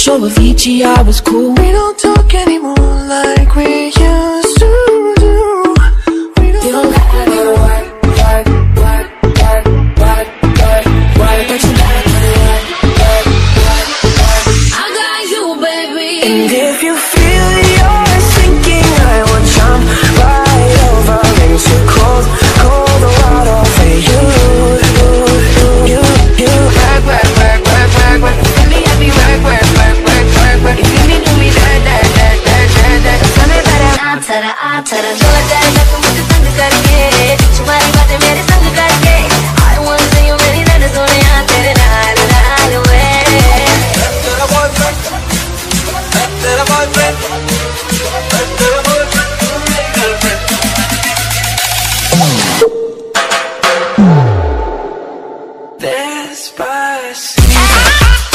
show Avicii, I was cool. We don't talk anymore like we used to do. We don't You don't gotta go to work, work, work, work, work, work, work, but you gotta go to work, work, work, work. I got you, baby. And if you feel you're sinking, I will jump right over into cold, cold water for you. Work, work, work, work, work, work. Let me have you work, work, work, work, work, work. If you need to me, that. Tell me better. I tell her, do it that like I'm with the thunder करके. तुम्हारी बातें मेरे संग करके. I want to see you मेरी नैन सोनिया तेरे नाल नाल वे. तेरा boyfriend, तेरा boyfriend, तेरा boyfriend, मेरी girlfriend. Despacito.